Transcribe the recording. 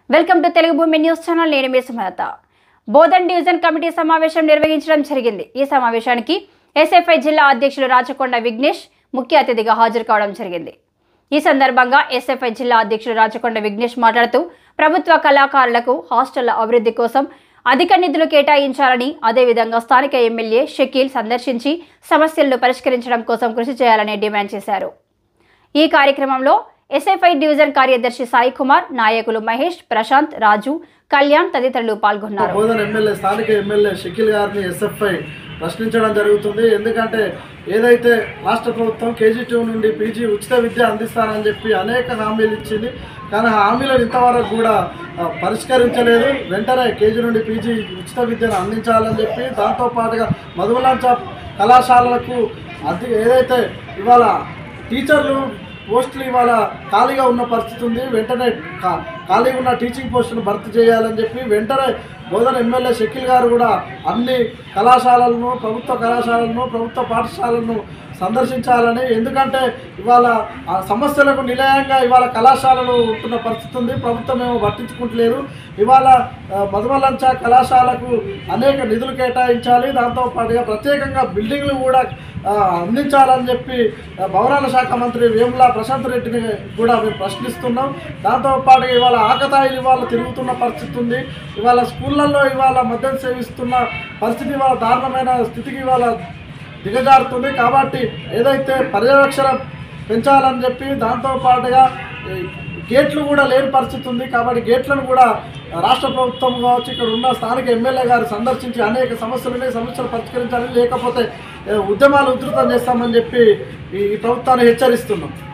Welcome to Telugu భూమి news channel. నేను మీ సుమలత. బోధన్ డివిజన్ కమిటీ సమావేశం నిర్వహించడం జరిగింది. ఈ సమావేశానికి ఎస్ఎఫ్ఐ జిల్లా అధ్యక్షులు రాచకొండ విఘ్నేష్ ముఖ్య అతిథిగా హాజరు కావడం జరిగింది. ఈ సందర్భంగా ఎస్ఎఫ్ఐ జిల్లా అధ్యక్షులు రాచకొండ విఘ్నేష్ మాట్లాడుతూ ప్రభుత్వ కళాకారులకు హాస్టళ్ల అభివృద్ధి కోసం అధిక నిధులు కేటాయించాలని, అదేవిధంగా స్థానిక ఎమ్మెల్యే షకీల్ సందర్శించి సమస్యలను పరిష్కరించడం కోసం కృషి చేయాలని డిమాండ్ చేశారు. ఈ కార్యక్రమంలో ఎస్ఎఫ్ఐ డివిజన్ కార్యదర్శి సాయి కుమార్, నాయకులు మహేష్, ప్రశాంత్, రాజు, కళ్యాణ్ తదితరులు పాల్గొన్నారు. బోధన్ ఎమ్మెల్యే స్థానిక ఎమ్మెల్యే షకీల్ గారిని ఎస్ఎఫ్ఐ ప్రశ్నించడం జరుగుతుంది. ఎందుకంటే ఏదైతే రాష్ట్ర ప్రభుత్వం KG2 నుండి PG ఉచిత విద్య అందిస్తానని చెప్పి అనేక హామీలు ఇచ్చింది, కానీ హామీలను ఇంతవరకు కూడా పరిష్కరించలేదు. వెంటనే KG నుండి PG ఉచిత విద్యను అందించాలని చెప్పి, దాంతోపాటుగా మధుమలంచ కళాశాలలకు ఏదైతే ఇవాళ టీచర్లు పోస్టులు ఇవాళ ఖాళీగా ఉన్న పరిస్థితి ఉంది, వెంటనే ఖాళీగా ఉన్న టీచింగ్ పోస్టును భర్తీ చేయాలని చెప్పి వెంటనే బోధన్ ఎమ్మెల్యే షకీల్ గారు కూడా అన్ని కళాశాలలను, ప్రభుత్వ కళాశాలను, ప్రభుత్వ పాఠశాలను సందర్శించాలని. ఎందుకంటే ఇవాళ ఆ సమస్యలకు నిలయంగా ఇవాళ కళాశాలలు ఉంటున్న పరిస్థితి ఉంది, ప్రభుత్వం ఏమో పట్టించుకుంటలేదు. ఇవాళ మధుమలంచ కళాశాలకు అనేక నిధులు కేటాయించాలి, దాంతోపాటుగా ప్రత్యేకంగా బిల్డింగ్లు కూడా అందించాలని చెప్పి భవనాల శాఖ మంత్రి వేముల ప్రశాంత్ రెడ్డిని కూడా మేము ప్రశ్నిస్తున్నాం. దాంతోపాటుగా ఇవాళ ఆకతాయిలు ఇవాళ తిరుగుతున్న పరిస్థితి ఉంది. ఇవాళ స్కూళ్ళల్లో ఇవాళ మద్యం సేవిస్తున్న పరిస్థితి ఇవాళ దారుణమైన స్థితికి ఇవాళ దిగజారుతుంది. కాబట్టి ఏదైతే పర్యవేక్షణ పెంచాలని చెప్పి, దాంతోపాటుగా గేట్లు కూడా లేని పరిస్థితి ఉంది. కాబట్టి గేట్లను కూడా రాష్ట్ర ప్రభుత్వం కావచ్చు, ఇక్కడ ఉన్న స్థానిక ఎమ్మెల్యే గారు సందర్శించి అనేక సమస్యలు పరిష్కరించాలని, లేకపోతే ఉద్యమాలు ఉధృతం చేస్తామని చెప్పి ఈ ప్రభుత్వాన్ని హెచ్చరిస్తున్నాం.